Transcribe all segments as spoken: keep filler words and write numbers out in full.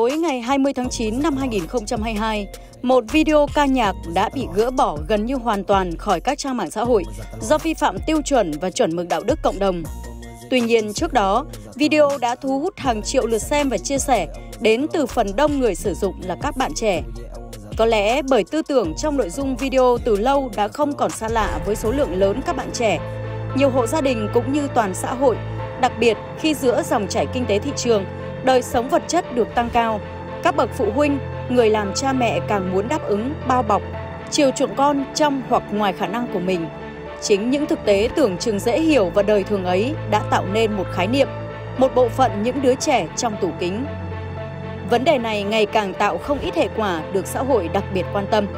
Tối ngày hai mươi tháng chín năm hai nghìn không trăm hai mươi hai, một video ca nhạc đã bị gỡ bỏ gần như hoàn toàn khỏi các trang mạng xã hội do vi phạm tiêu chuẩn và chuẩn mực đạo đức cộng đồng. Tuy nhiên, trước đó, video đã thu hút hàng triệu lượt xem và chia sẻ đến từ phần đông người sử dụng là các bạn trẻ. Có lẽ bởi tư tưởng trong nội dung video từ lâu đã không còn xa lạ với số lượng lớn các bạn trẻ, nhiều hộ gia đình cũng như toàn xã hội, đặc biệt khi giữa dòng chảy kinh tế thị trường, đời sống vật chất được tăng cao, các bậc phụ huynh, người làm cha mẹ càng muốn đáp ứng, bao bọc, chiều chuộng con trong hoặc ngoài khả năng của mình. Chính những thực tế tưởng chừng dễ hiểu và đời thường ấy đã tạo nên một khái niệm, một bộ phận những đứa trẻ trong tủ kính. Vấn đề này ngày càng tạo không ít hệ quả được xã hội đặc biệt quan tâm.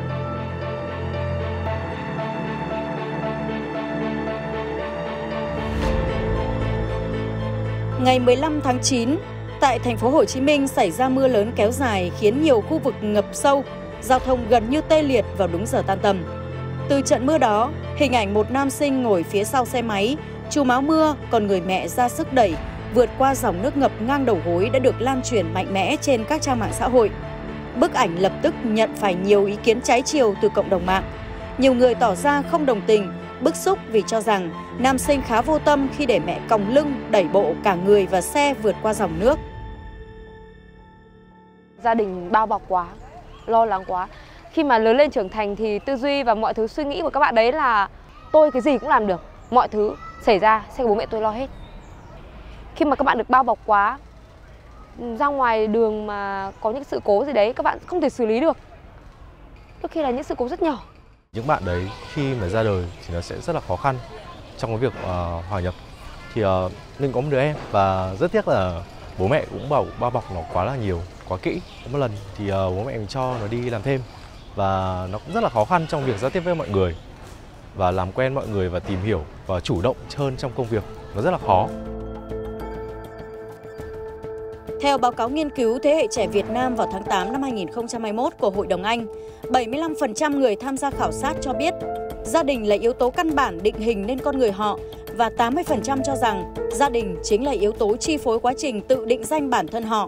Ngày mười lăm tháng chín, tại thành phố Hồ Chí Minh xảy ra mưa lớn kéo dài khiến nhiều khu vực ngập sâu, giao thông gần như tê liệt vào đúng giờ tan tầm. Từ trận mưa đó, hình ảnh một nam sinh ngồi phía sau xe máy, trùm áo mưa, còn người mẹ ra sức đẩy, vượt qua dòng nước ngập ngang đầu gối đã được lan truyền mạnh mẽ trên các trang mạng xã hội. Bức ảnh lập tức nhận phải nhiều ý kiến trái chiều từ cộng đồng mạng. Nhiều người tỏ ra không đồng tình, bức xúc vì cho rằng nam sinh khá vô tâm khi để mẹ còng lưng đẩy bộ cả người và xe vượt qua dòng nước. Gia đình bao bọc quá, lo lắng quá. Khi mà lớn lên trưởng thành thì tư duy và mọi thứ suy nghĩ của các bạn đấy là tôi cái gì cũng làm được, mọi thứ xảy ra sẽ bố mẹ tôi lo hết. Khi mà các bạn được bao bọc quá, ra ngoài đường mà có những sự cố gì đấy các bạn không thể xử lý được. Đôi khi là những sự cố rất nhỏ. Những bạn đấy khi mà ra đời thì nó sẽ rất là khó khăn trong cái việc uh, hòa nhập. Thì uh, mình có một đứa em và rất tiếc là bố mẹ cũng bảo bao bọc nó quá là nhiều, quá kỹ. Có một lần thì uh, bố mẹ mình cho nó đi làm thêm và nó cũng rất là khó khăn trong việc giao tiếp với mọi người và làm quen mọi người và tìm hiểu và chủ động hơn trong công việc. Nó rất là khó. Theo báo cáo nghiên cứu thế hệ trẻ Việt Nam vào tháng tám năm hai nghìn không trăm hai mươi mốt của Hội đồng Anh, bảy mươi lăm phần trăm người tham gia khảo sát cho biết gia đình là yếu tố căn bản định hình nên con người họ và tám mươi phần trăm cho rằng gia đình chính là yếu tố chi phối quá trình tự định danh bản thân họ.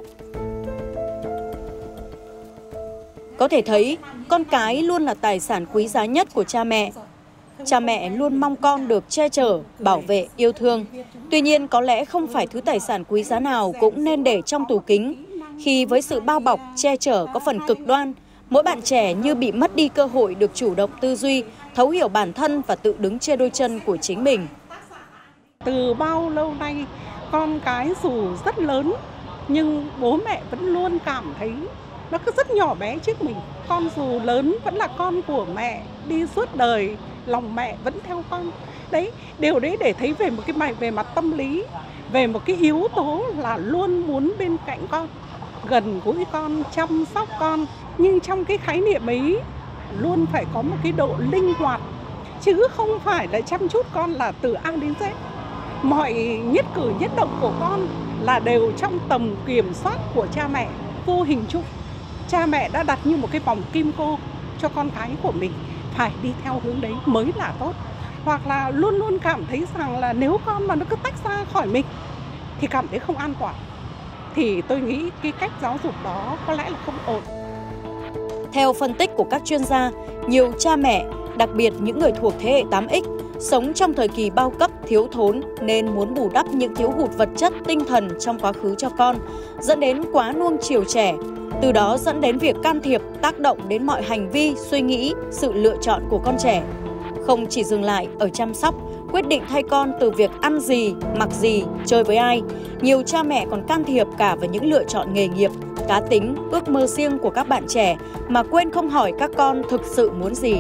Có thể thấy, con cái luôn là tài sản quý giá nhất của cha mẹ. Cha mẹ luôn mong con được che chở, bảo vệ, yêu thương. Tuy nhiên, có lẽ không phải thứ tài sản quý giá nào cũng nên để trong tủ kính. Khi với sự bao bọc, che chở có phần cực đoan, mỗi bạn trẻ như bị mất đi cơ hội được chủ động tư duy, thấu hiểu bản thân và tự đứng trên đôi chân của chính mình. Từ bao lâu nay, con cái dù rất lớn, nhưng bố mẹ vẫn luôn cảm thấy nó cứ rất nhỏ bé trước mình. Con dù lớn vẫn là con của mẹ, đi suốt đời, lòng mẹ vẫn theo con. Đấy, điều đấy để thấy về một cái mặt về mặt tâm lý, về một cái yếu tố là luôn muốn bên cạnh con, gần gũi con, chăm sóc con. Nhưng trong cái khái niệm ấy luôn phải có một cái độ linh hoạt, chứ không phải là chăm chút con là từ A đến Z. Mọi nhất cử nhất động của con là đều trong tầm kiểm soát của cha mẹ. Vô hình chung, cha mẹ đã đặt như một cái vòng kim cô cho con cái của mình, phải đi theo hướng đấy mới là tốt. Hoặc là luôn luôn cảm thấy rằng là nếu con mà nó cứ tách ra khỏi mình thì cảm thấy không an toàn. Thì tôi nghĩ cái cách giáo dục đó có lẽ là không ổn. Theo phân tích của các chuyên gia, nhiều cha mẹ, đặc biệt những người thuộc thế hệ tám X, sống trong thời kỳ bao cấp thiếu thốn nên muốn bù đắp những thiếu hụt vật chất, tinh thần trong quá khứ cho con, dẫn đến quá nuông chiều trẻ. Từ đó dẫn đến việc can thiệp, tác động đến mọi hành vi, suy nghĩ, sự lựa chọn của con trẻ. Không chỉ dừng lại ở chăm sóc, quyết định thay con từ việc ăn gì, mặc gì, chơi với ai, nhiều cha mẹ còn can thiệp cả vào những lựa chọn nghề nghiệp, cá tính, ước mơ riêng của các bạn trẻ mà quên không hỏi các con thực sự muốn gì.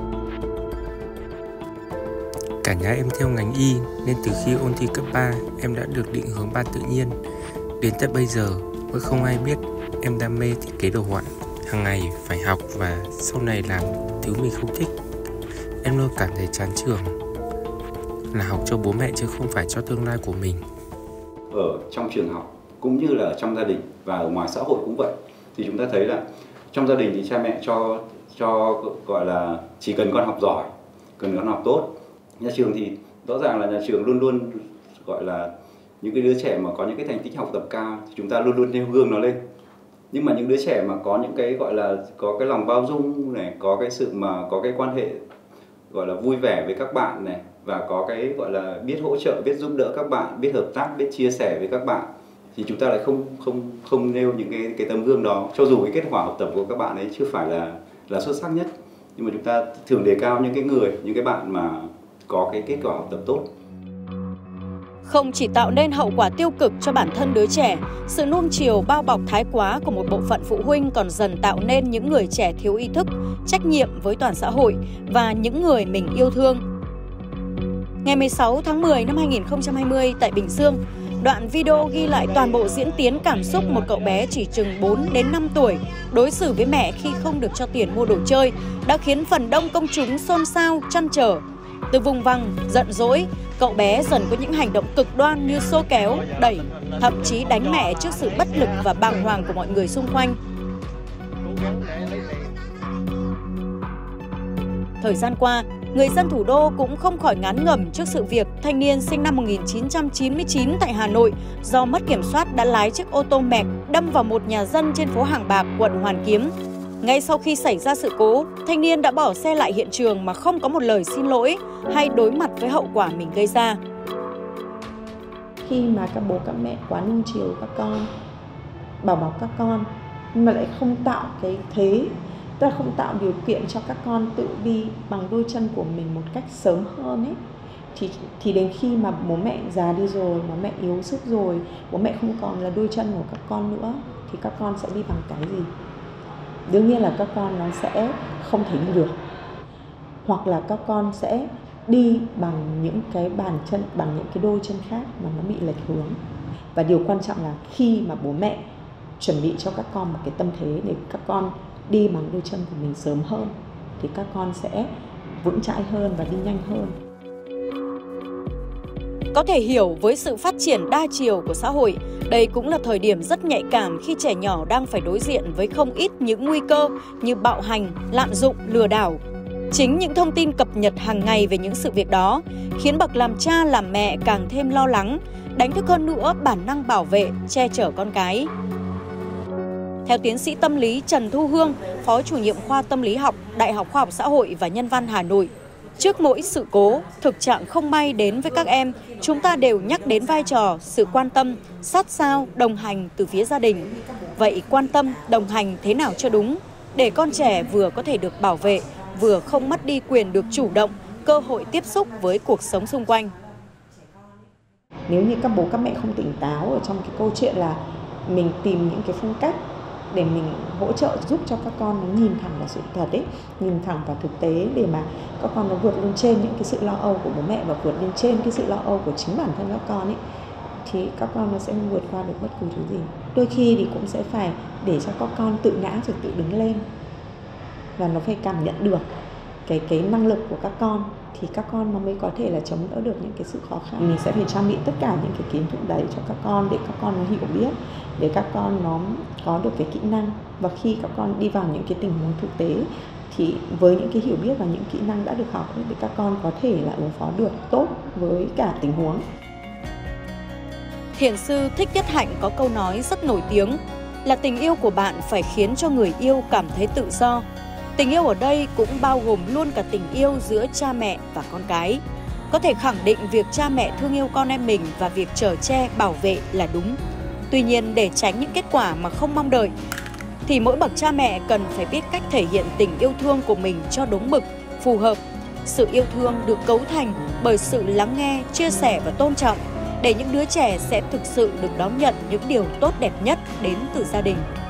Cả nhà em theo ngành y nên từ khi ôn thi cấp ba em đã được định hướng ban tự nhiên. Đến tận bây giờ vẫn không ai biết em đam mê thiết kế đồ họa. Hàng ngày phải học và sau này làm thứ mình không thích. Em luôn cảm thấy chán trường, là học cho bố mẹ chứ không phải cho tương lai của mình. Ở trong trường học cũng như là trong gia đình và ở ngoài xã hội cũng vậy, thì chúng ta thấy là trong gia đình thì cha mẹ cho cho gọi là chỉ cần con học giỏi, cần con học tốt. Nhà trường thì rõ ràng là nhà trường luôn luôn gọi là những cái đứa trẻ mà có những cái thành tích học tập cao thì chúng ta luôn luôn nêu gương nó lên Nhưng mà những đứa trẻ mà có những cái gọi là có cái lòng bao dung này, có cái sự mà có cái quan hệ gọi là vui vẻ với các bạn này, và có cái gọi là biết hỗ trợ, biết giúp đỡ các bạn, biết hợp tác, biết chia sẻ với các bạn, thì chúng ta lại không không không nêu những cái cái tấm gương đó. Cho dù cái kết quả học tập của các bạn ấy chưa phải là là xuất sắc nhất, nhưng mà chúng ta thường đề cao những cái người, những cái bạn mà có cái kết quả học tập tốt. Không chỉ tạo nên hậu quả tiêu cực cho bản thân đứa trẻ, sự nuông chiều bao bọc thái quá của một bộ phận phụ huynh còn dần tạo nên những người trẻ thiếu ý thức, trách nhiệm với toàn xã hội và những người mình yêu thương. Ngày mười sáu tháng mười năm hai nghìn không trăm hai mươi tại Bình Dương, đoạn video ghi lại toàn bộ diễn tiến cảm xúc một cậu bé chỉ chừng bốn đến năm tuổi đối xử với mẹ khi không được cho tiền mua đồ chơi đã khiến phần đông công chúng xôn xao, trăn trở. Từ vùng vằng, giận dỗi, cậu bé dần có những hành động cực đoan như xô kéo, đẩy, thậm chí đánh mẹ trước sự bất lực và bàng hoàng của mọi người xung quanh. Thời gian qua, người dân thủ đô cũng không khỏi ngán ngẩm trước sự việc thanh niên sinh năm một nghìn chín trăm chín mươi chín tại Hà Nội do mất kiểm soát đã lái chiếc ô tô mẹc đâm vào một nhà dân trên phố Hàng Bạc, quận Hoàn Kiếm. Ngay sau khi xảy ra sự cố, thanh niên đã bỏ xe lại hiện trường mà không có một lời xin lỗi hay đối mặt với hậu quả mình gây ra. Khi mà các bố các mẹ quá nuông chiều các con, bảo bọc các con, nhưng mà lại không tạo cái thế, tức là không tạo điều kiện cho các con tự đi bằng đôi chân của mình một cách sớm hơn ấy, thì thì đến khi mà bố mẹ già đi rồi, bố mẹ yếu sức rồi, bố mẹ không còn là đôi chân của các con nữa, thì các con sẽ đi bằng cái gì? Đương nhiên là các con nó sẽ không thể đi được, hoặc là các con sẽ đi bằng những cái bàn chân, bằng những cái đôi chân khác mà nó bị lệch hướng. Và điều quan trọng là khi mà bố mẹ chuẩn bị cho các con một cái tâm thế để các con đi bằng đôi chân của mình sớm hơn, thì các con sẽ vững chãi hơn và đi nhanh hơn. Có thể hiểu với sự phát triển đa chiều của xã hội, đây cũng là thời điểm rất nhạy cảm khi trẻ nhỏ đang phải đối diện với không ít những nguy cơ như bạo hành, lạm dụng, lừa đảo. Chính những thông tin cập nhật hàng ngày về những sự việc đó khiến bậc làm cha làm mẹ càng thêm lo lắng, đánh thức hơn nữa bản năng bảo vệ, che chở con cái. Theo tiến sĩ tâm lý Trần Thu Hương, Phó chủ nhiệm khoa tâm lý học, Đại học Khoa học Xã hội và Nhân văn Hà Nội, trước mỗi sự cố, thực trạng không may đến với các em, chúng ta đều nhắc đến vai trò, sự quan tâm, sát sao, đồng hành từ phía gia đình. Vậy quan tâm, đồng hành thế nào cho đúng, để con trẻ vừa có thể được bảo vệ, vừa không mất đi quyền được chủ động, cơ hội tiếp xúc với cuộc sống xung quanh. Nếu như các bố các mẹ không tỉnh táo ở trong cái câu chuyện là mình tìm những cái phương cách để mình hỗ trợ giúp cho các con nó nhìn thẳng vào sự thật ấy, nhìn thẳng vào thực tế để mà các con nó vượt lên trên những cái sự lo âu của bố mẹ và vượt lên trên cái sự lo âu của chính bản thân các con ấy, thì các con nó sẽ không vượt qua được bất cứ thứ gì. Đôi khi thì cũng sẽ phải để cho các con tự ngã rồi tự đứng lên, và nó phải cảm nhận được cái cái năng lực của các con, thì các con nó mới có thể là chống đỡ được những cái sự khó khăn. Mình sẽ phải trang bị tất cả những cái kiến thức đấy cho các con để các con nó hiểu biết, để các con nó có được cái kỹ năng, và khi các con đi vào những cái tình huống thực tế thì với những cái hiểu biết và những kỹ năng đã được học để các con có thể là ứng phó được tốt với cả tình huống. Thiền sư Thích Nhất Hạnh có câu nói rất nổi tiếng là tình yêu của bạn phải khiến cho người yêu cảm thấy tự do. Tình yêu ở đây cũng bao gồm luôn cả tình yêu giữa cha mẹ và con cái. Có thể khẳng định việc cha mẹ thương yêu con em mình và việc chở che, bảo vệ là đúng. Tuy nhiên, để tránh những kết quả mà không mong đợi, thì mỗi bậc cha mẹ cần phải biết cách thể hiện tình yêu thương của mình cho đúng mực, phù hợp. Sự yêu thương được cấu thành bởi sự lắng nghe, chia sẻ và tôn trọng, để những đứa trẻ sẽ thực sự được đón nhận những điều tốt đẹp nhất đến từ gia đình.